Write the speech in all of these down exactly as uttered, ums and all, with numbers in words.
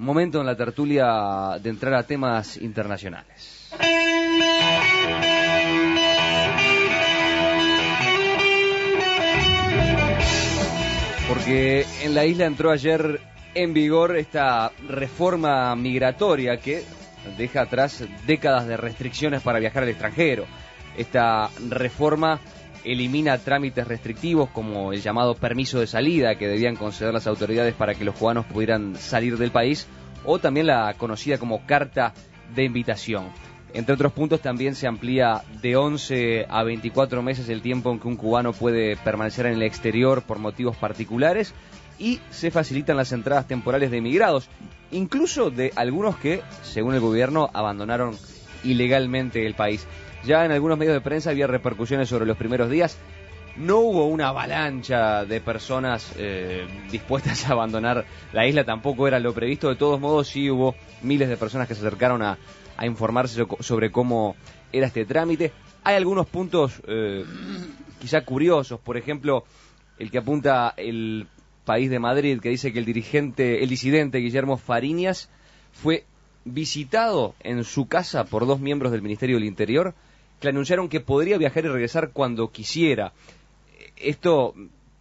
momento en la tertulia de entrar a temas internacionales. Porque en la isla entró ayer en vigor esta reforma migratoria que deja atrás décadas de restricciones para viajar al extranjero. Esta reforma elimina trámites restrictivos como el llamado permiso de salida que debían conceder las autoridades para que los cubanos pudieran salir del país, o también la conocida como carta de invitación. Entre otros puntos, también se amplía de once a veinticuatro meses el tiempo en que un cubano puede permanecer en el exterior por motivos particulares, y se facilitan las entradas temporales de emigrados, incluso de algunos que, según el gobierno, abandonaron ilegalmente el país. Ya en algunos medios de prensa había repercusiones sobre los primeros días. No hubo una avalancha de personas eh, dispuestas a abandonar la isla, tampoco era lo previsto. De todos modos, sí hubo miles de personas que se acercaron a, a informarse sobre cómo era este trámite. Hay algunos puntos eh, quizá curiosos, por ejemplo, el que apunta el País de Madrid, que dice que el dirigente, el disidente Guillermo Fariñas fue visitado en su casa por dos miembros del Ministerio del Interior, que le anunciaron que podría viajar y regresar cuando quisiera. Esto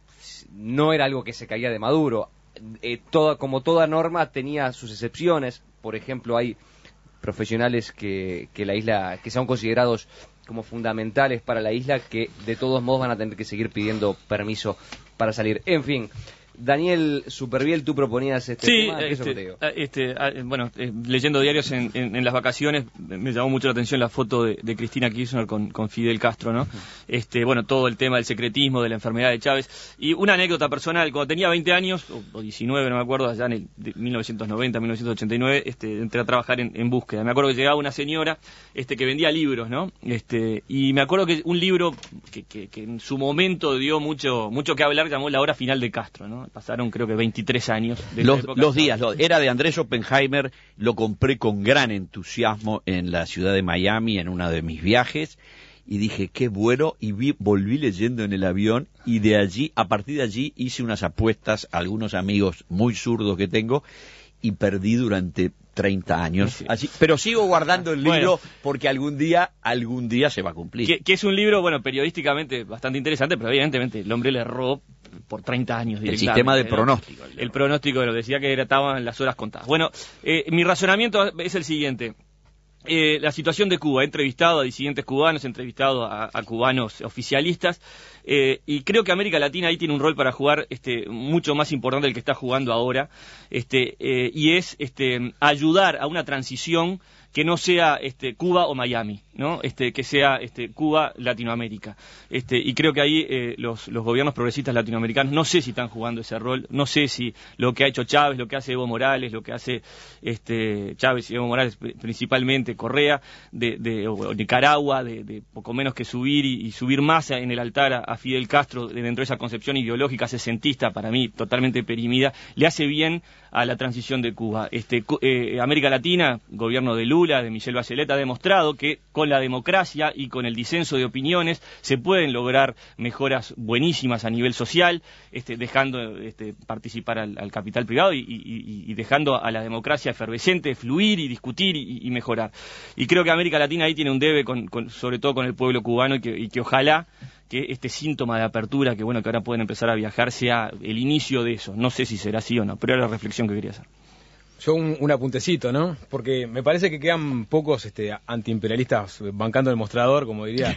no era algo que se caía de Maduro. Eh, toda, como toda norma tenía sus excepciones. Por ejemplo, hay profesionales que, que la isla, que son considerados como fundamentales para la isla, que de todos modos van a tener que seguir pidiendo permiso para salir. En fin, Daniel Superviel, tú proponías este sí, tema. ¿Qué este, es lo que este, bueno, eh, leyendo diarios en, en, en las vacaciones, me llamó mucho la atención la foto de, de Cristina Kirchner con, con Fidel Castro, ¿no? Este, bueno, todo el tema del secretismo, de la enfermedad de Chávez. Y una anécdota personal: cuando tenía veinte años, o, o diecinueve, no me acuerdo, allá en el de mil novecientos noventa, mil novecientos ochenta y nueve, este, entré a trabajar en, en búsqueda. Me acuerdo que llegaba una señora este, que vendía libros, ¿no? Este, y me acuerdo que un libro que, que, que en su momento dio mucho, mucho que hablar, llamó La hora final de Castro, ¿no? Pasaron creo que veintitrés años. De los, los días, los, era de Andrés Oppenheimer, lo compré con gran entusiasmo en la ciudad de Miami en uno de mis viajes y dije, qué bueno, y vi, volví leyendo en el avión, y de allí, a partir de allí hice unas apuestas a algunos amigos muy zurdos que tengo y perdí durante treinta años, sí. Así, pero sigo guardando el libro, bueno, porque algún día, algún día se va a cumplir. Que, que es un libro, bueno, periodísticamente bastante interesante, pero evidentemente el hombre le erró por treinta años. El sistema de pronóstico. El, el pronóstico, lo decía que era, estaban las horas contadas. Bueno, eh, mi razonamiento es el siguiente. Eh, la situación de Cuba, he entrevistado a disidentes cubanos, he entrevistado a, a cubanos oficialistas, eh, y creo que América Latina ahí tiene un rol para jugar este, mucho más importante del que está jugando ahora, este, eh, y es este, ayudar a una transición que no sea este, Cuba o Miami, ¿no? Este, que sea este, Cuba, Latinoamérica. Este, y creo que ahí eh, los, los gobiernos progresistas latinoamericanos, no sé si están jugando ese rol, no sé si lo que ha hecho Chávez, lo que hace Evo Morales, lo que hace este, Chávez y Evo Morales, principalmente Correa, de, de o Nicaragua, de, de poco menos que subir y, y subir más en el altar a, a Fidel Castro dentro de esa concepción ideológica sesentista, para mí totalmente perimida, le hace bien a la transición de Cuba. Este, eh, América Latina, gobierno de Lula, de Michelle Bachelet, ha demostrado que con la democracia y con el disenso de opiniones se pueden lograr mejoras buenísimas a nivel social, este, dejando este, participar al, al capital privado y, y, y dejando a la democracia efervescente fluir y discutir y, y mejorar. Y creo que América Latina ahí tiene un debe, con, con, sobre todo con el pueblo cubano, y que, y que ojalá que este síntoma de apertura, que bueno, que ahora pueden empezar a viajar, sea el inicio de eso. No sé si será así o no, pero era la reflexión que quería hacer. Yo un, un apuntecito, ¿no? Porque me parece que quedan pocos este, antiimperialistas bancando el mostrador, como diría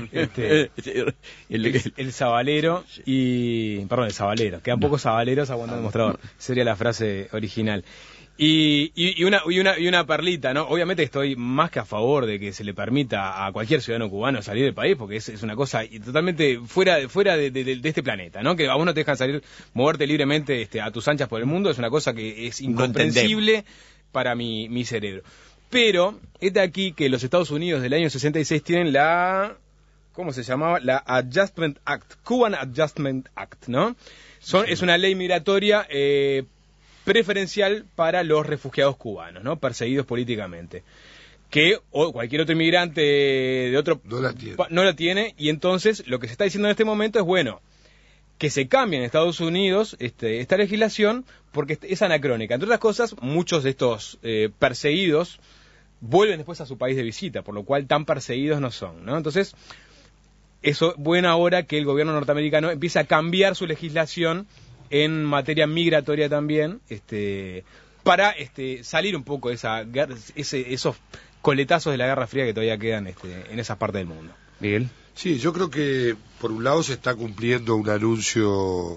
este, el, el, el Zabalero, y perdón, el Zabalero. Quedan pocos Zabaleros aguantando el mostrador. Sería la frase original. Y, y, y, una, y, una, y una perlita, ¿no? Obviamente estoy más que a favor de que se le permita a cualquier ciudadano cubano salir del país, porque es, es una cosa totalmente fuera, fuera de, de, de este planeta, ¿no? Que a vos no te dejan salir, moverte libremente este, a tus anchas por el mundo, es una cosa que es incomprensible no para mi, mi cerebro. Pero, es de aquí que los Estados Unidos del año sesenta y seis tienen la... ¿Cómo se llamaba? La Adjustment Act, Cuban Adjustment Act, ¿no? Son, sí. Es una ley migratoria... Eh, preferencial para los refugiados cubanos, ¿no? Perseguidos políticamente, que o cualquier otro inmigrante de otro no la tiene. no la tiene, y entonces lo que se está diciendo en este momento es, bueno, que se cambie en Estados Unidos este, esta legislación porque es anacrónica. Entre otras cosas, muchos de estos eh, perseguidos vuelven después a su país de visita, por lo cual tan perseguidos no son, ¿no? Entonces, eso buena hora que el gobierno norteamericano empiece a cambiar su legislación en materia migratoria también, este, para este, salir un poco de esa, ese, esos coletazos de la Guerra Fría que todavía quedan este, en esas partes del mundo. Miguel. Sí, yo creo que por un lado se está cumpliendo un anuncio,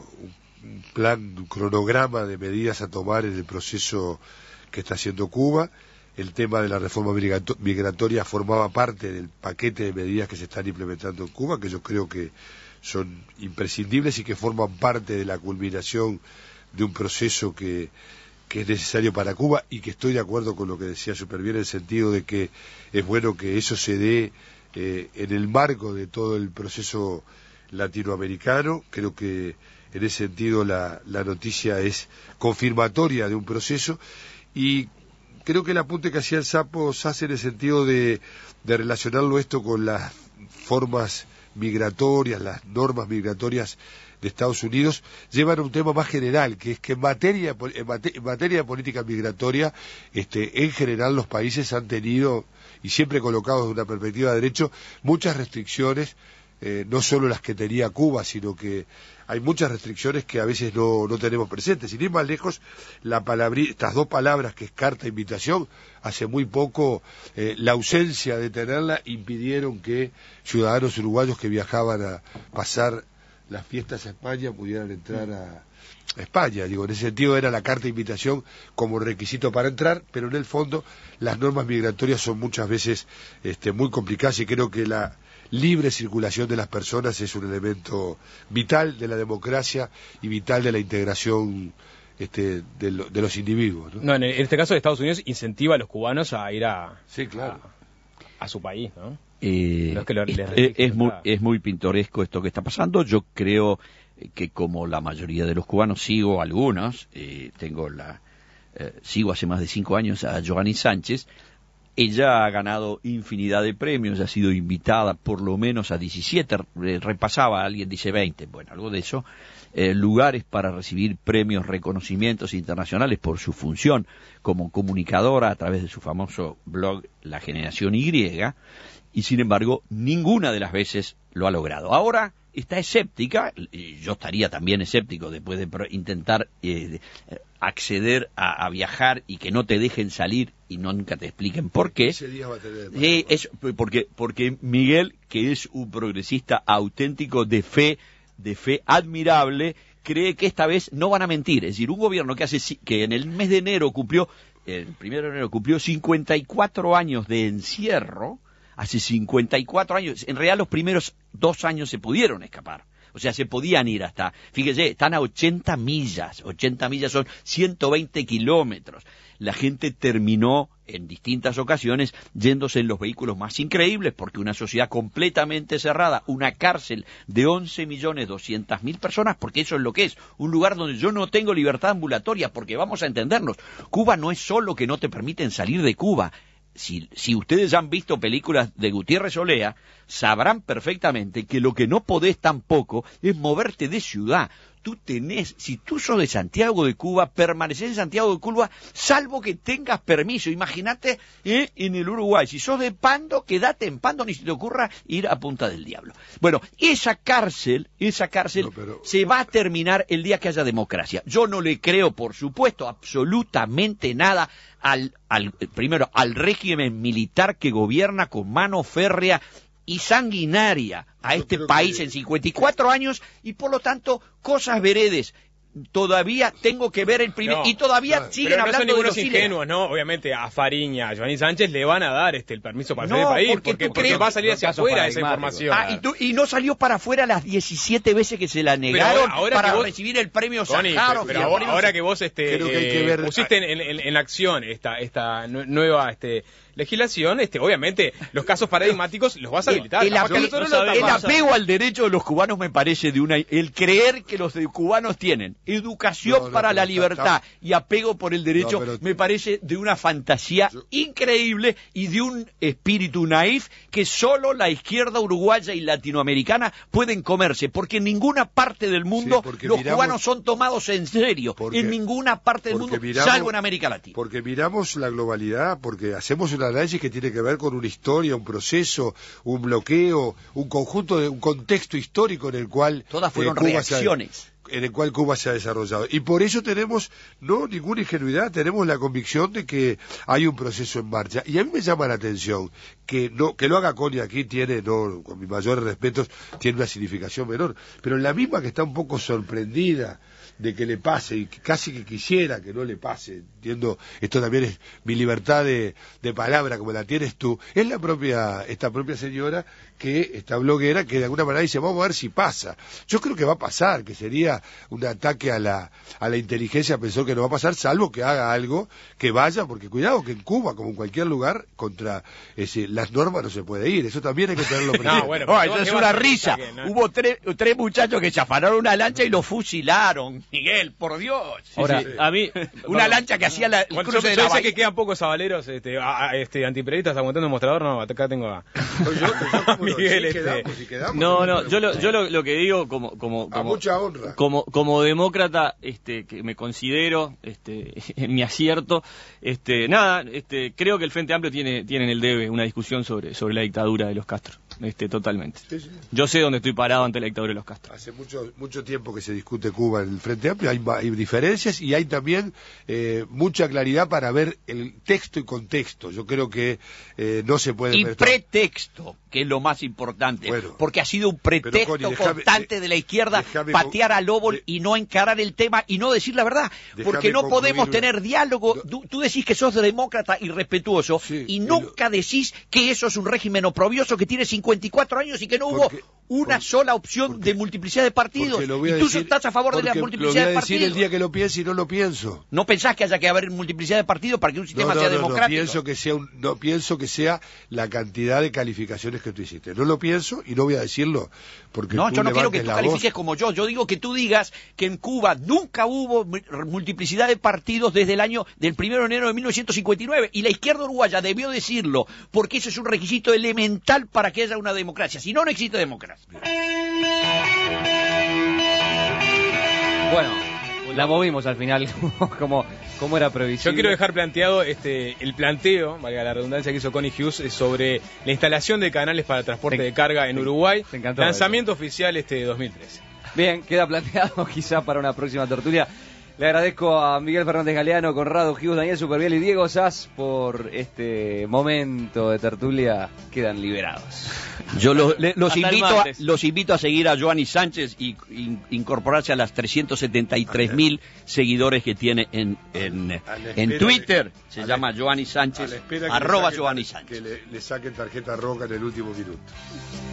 un plan, un cronograma de medidas a tomar en el proceso que está haciendo Cuba. El tema de la reforma migratoria formaba parte del paquete de medidas que se están implementando en Cuba, que yo creo que son imprescindibles y que forman parte de la culminación de un proceso que, que es necesario para Cuba, y que estoy de acuerdo con lo que decía Superbién en el sentido de que es bueno que eso se dé eh, en el marco de todo el proceso latinoamericano. Creo que en ese sentido la, la noticia es confirmatoria de un proceso, y creo que el apunte que hacía el Sapo se hace en el sentido de, de relacionarlo esto con las formas migratorias, las normas migratorias de Estados Unidos, llevan a un tema más general, que es que en materia, en materia, en materia de política migratoria, este, en general los países han tenido, y siempre colocados desde una perspectiva de derecho, muchas restricciones, eh, no solo las que tenía Cuba, sino que hay muchas restricciones que a veces no, no tenemos presentes. Sin ir más lejos, la palabri, estas dos palabras, que es carta e invitación, hace muy poco eh, la ausencia de tenerla impidieron que ciudadanos uruguayos que viajaban a pasar las fiestas a España pudieran entrar a, a España. Digo, en ese sentido era la carta de invitación como requisito para entrar, pero en el fondo las normas migratorias son muchas veces este, muy complicadas, y creo que la libre circulación de las personas es un elemento vital de la democracia y vital de la integración este, de, lo, de los individuos, ¿no? No, en este caso Estados Unidos incentiva a los cubanos a ir a, sí, claro. a, a su país, ¿no? Eh, no es, que lo, es, es, es, muy, es muy pintoresco esto que está pasando. Yo creo que, como la mayoría de los cubanos, sigo algunos, eh, tengo la eh, sigo hace más de cinco años a Joanny Sánchez. Ella ha ganado infinidad de premios, ha sido invitada por lo menos a diecisiete, repasaba, alguien dice veinte, bueno, algo de eso, eh, lugares para recibir premios, reconocimientos internacionales por su función como comunicadora a través de su famoso blog La Generación Y, y sin embargo ninguna de las veces lo ha logrado. Ahora está escéptica, y yo estaría también escéptico después de intentar eh, acceder a, a viajar y que no te dejen salir y nunca te expliquen por qué. Ese día va a tener eh, es porque, porque Miguel, que es un progresista auténtico de fe, de fe admirable, cree que esta vez no van a mentir. Es decir, un gobierno que hace que en el mes de enero cumplió, el primero de enero cumplió cincuenta y cuatro años de encierro. Hace cincuenta y cuatro años, en realidad los primeros dos años se pudieron escapar, o sea, se podían ir hasta, fíjese, están a ochenta millas, ochenta millas son ciento veinte kilómetros. La gente terminó en distintas ocasiones yéndose en los vehículos más increíbles, porque una sociedad completamente cerrada, una cárcel de once millones doscientas mil personas, porque eso es lo que es, un lugar donde yo no tengo libertad ambulatoria, porque vamos a entendernos, Cuba no es solo que no te permiten salir de Cuba. Si, si ustedes han visto películas de Gutiérrez Olea, sabrán perfectamente que lo que no podés tampoco es moverte de ciudad. Tú tenés, si tú sos de Santiago de Cuba, permanecés en Santiago de Cuba, salvo que tengas permiso. Imagínate eh, en el Uruguay, si sos de Pando, quédate en Pando, ni se te ocurra ir a Punta del Diablo. Bueno, esa cárcel, esa cárcel no, pero... se va a terminar el día que haya democracia. Yo no le creo, por supuesto, absolutamente nada al, al primero, al régimen militar que gobierna con mano férrea y sanguinaria a este país que... en cincuenta y cuatro años, y por lo tanto cosas veredes. Todavía tengo que ver el primer... No, y todavía no, siguen no hablando de los ingenuos, ¿no? Obviamente a Fariña, a Joanny Sánchez le van a dar este el permiso para no, salir del país, porque, porque, porque va a salir hacia afuera esa información. Ah, y, tú, y no salió para afuera las diecisiete veces que se la negaron ahora, ahora para vos, recibir el premio Sájarov. Pero, pero ahora, premio... ahora que vos este, que hay que ver... pusiste en, en, en acción esta, esta nueva... este legislación, este, obviamente, los casos paradigmáticos los vas a habilitar. El, ape no el apego al derecho de los cubanos me parece de una... El creer que los cubanos tienen educación No, no, para pero la está- libertad está- y apego por el derecho, No, pero- me parece de una fantasía Yo- increíble y de un espíritu naif que solo la izquierda uruguaya y latinoamericana pueden comerse, porque en ninguna parte del mundo Sí, porque los miramos- cubanos son tomados en serio, Porque- en ninguna parte del porque mundo, miramos- salvo en América Latina. Porque miramos la globalidad, porque hacemos un análisis que tiene que ver con una historia, un proceso, un bloqueo, un conjunto de un contexto histórico en el cual Todas fueron eh, Cuba se ha- reacciones. en el cual Cuba se ha desarrollado. Y por eso tenemos, no ninguna ingenuidad, tenemos la convicción de que hay un proceso en marcha. Y a mí me llama la atención que no que lo haga Connie aquí tiene, no, con mis mayores respetos, tiene una significación menor, pero la misma que está un poco sorprendida de que le pase y que casi que quisiera que no le pase, entiendo, esto también es mi libertad de, de palabra como la tienes tú, es la propia, esta propia señora que, esta bloguera, que de alguna manera dice, vamos a ver si pasa. Yo creo que va a pasar, que sería un ataque a la, a la inteligencia, pensó que no va a pasar, salvo que haga algo que vaya, porque cuidado que en Cuba, como en cualquier lugar, contra ese, las normas no se puede ir, eso también hay que tenerlo presente. No, bueno, No, pero eso ¿qué es va a una ser un risa. ataque, no? Hubo tres, tres muchachos que se afanaron una lancha y lo fusilaron. Miguel, por Dios. Ahora, sí. a mí... Una lancha que hacía la, el Bueno, cruce yo, de yo la sé bahía. que quedan pocos sabaleros este, a- a- este, antiimperialistas aguantando el mostrador. No, acá tengo a... Yo- yo- yo como lo- Miguel, sí, este- quedamos, sí, quedamos, No, sí, no, pero- yo lo, yo lo, lo que digo como como A como, mucha honra. como como demócrata, este, que me considero, este, en mi acierto, este, nada, este, creo que el Frente Amplio tiene tiene en el debe una discusión sobre sobre la dictadura de los Castro, este, totalmente. Sí, sí. Yo sé dónde estoy parado ante la dictadura de los Castro. Hace mucho mucho tiempo que se discute Cuba en el Frente Amplio, hay, va- hay diferencias y hay también eh, mucha claridad para ver el texto y contexto. Yo creo que eh, no se puede... Y ver- pretexto, que es lo más importante, Bueno. porque ha sido un pretexto Connie, déjame- constante de la izquierda déjame patear con- a Lobo de- y no encarar el tema y no decir la verdad, Déjame porque no concluir podemos una- tener diálogo. No. Tú, tú decís que sos demócrata y respetuoso Sí, y y nunca decís que eso es un régimen oprobioso que tiene cincuenta y cuatro años y que no hubo Porque- una porque- sola opción porque- de multiplicidad de partidos. Porque lo voy a Y tú decir- estás a favor de la porque multiplicidad lo de voy a decir partidos. el día que lo piense y no lo pienso. ¿No pensás que haya que haber multiplicidad de partidos para que un sistema No, no, sea no, no, democrático? pienso que sea un- no pienso que sea la cantidad de calificaciones que tú hiciste. No lo pienso y no voy a decirlo porque No, tú yo no quiero que levantes tú la califiques voz. como yo. Yo digo que tú digas que en Cuba nunca hubo mu- multiplicidad de partidos desde el año del primero de enero de mil novecientos cincuenta y nueve y la izquierda uruguaya debió decirlo porque eso es un requisito elemental para que haya una democracia. Si no, no existe democracia. Bueno, la movimos al final, como, como era previsible. Yo quiero dejar planteado este el planteo, valga la redundancia, que hizo Connie Hughes eh, sobre la instalación de canales para transporte Te- de carga en te- Uruguay. te encantó Lanzamiento oficial este de dos mil trece. Bien, queda planteado quizá para una próxima tertulia. Le agradezco a Miguel Fernández Galeano, Conrado Hughes, Daniel Superviel y Diego Sass por este momento de tertulia. Quedan liberados. Yo lo- le- los, Hasta el invito a, martes. los invito a seguir a Joanny Sánchez y in- incorporarse a las trescientos setenta y tres mil seguidores que tiene en, en, A la en espera Twitter. de- Se a la- llama Joanny A Sánchez, la espera que le arroba saquen- Joanny Que Sánchez. le, le saquen tarjeta roja en el último minuto.